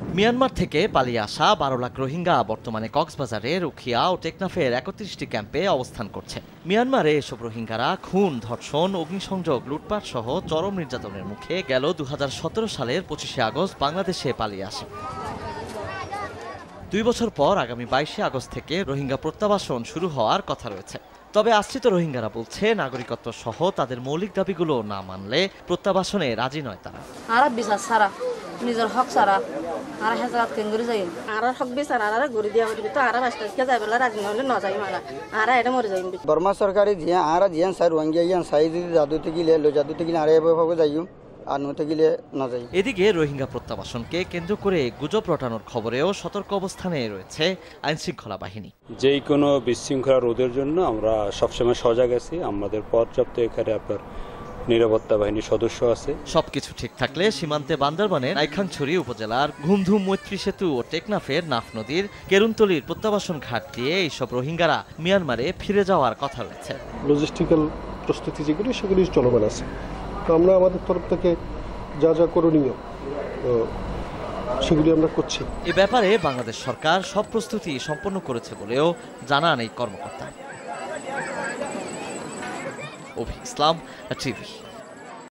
Myanmar থেকে পালিয়ে আসা ১২ লাখ রোহিঙ্গা বর্তমানে কক্সবাজারের উখিয়া ও টেকনাফের ৩১টি ক্যাম্পে অবস্থান করছে। মিয়ানমারে এসব রোহিঙ্গারা খুন, ধর্ষণ, অগ্নিসংযোগ, লুটপাট সহ চরম নির্যাতনের মুখে গেল ২০১৭ সালের ২৫শে আগস্ট বাংলাদেশে পালিয়ে আসে। ২ বছর পর আগামী ২২শে আগস্ট থেকে রোহিঙ্গা প্রত্যাবাসন শুরু হওয়ার কথা রয়েছে। তবে আশ্রিত রোহিঙ্গারা বলছে, নাগরিকত্ব সহ তাদের মৌলিক দাবিগুলো না মানলে প্রত্যাবাসনে রাজি নয় তারা। বিচার ছাড়া নিজের হক ছাড়া আর হেজারাত কেন্দ্রে যাই আর হক বিচার আর গড়ি দিয়া হইবে তো আর রাষ্ট্রকে যাই বলে রাজি নহলে ন যাই মারা আর এটা মরে যাই। বর্মা সরকারি জিয়া আর জিয়ান সার রোহিঙ্গা ইয়ান সাই যদি জাদুতে গিলে লো জাদুতে গিলে আর এভাবে যাইও আর নতে গিলে না যাই। এদিকে রোহিঙ্গা প্রত্যাবাসনকে কেন্দ্র করে গুজব রটানোর খবরেও সতর্ক অবস্থানে রয়েছে আইনশৃঙ্খলা বাহিনী। যেই কোনো বিশৃঙ্খলা রোধের জন্য আমরা সবসময় সজাগ আছি। আমাদের পর্যাপ্ত এখানে আপনার নিরাপত্তা বাহিনীর সদস্য আছে। সবকিছু ঠিক থাকলে সীমান্তে বান্দরবানের নাইখাংছড়ি উপজেলার ঘুমধুম মৈত্রী সেতু ও টেকনাফের নাফ নদীর কেরুনতলির প্রত্যাবাসন ঘাট দিয়ে এইসব রোহিঙ্গারা মিয়ানমারে ফিরে যাওয়ার কথা রয়েছে। লজিস্টিক্যাল প্রস্তুতি যেগুলি সেগুলি চলমান আছে। তো আমরা আমাদের তরফ থেকে যা যা করণীয় সেগুলি আমরা করছি। এ ব্যাপারে বাংলাদেশ সরকার সব প্রস্তুতি সম্পন্ন করেছে বলেও জানান এই কর্মকর্তা। অভি ইসলাম, টিভি।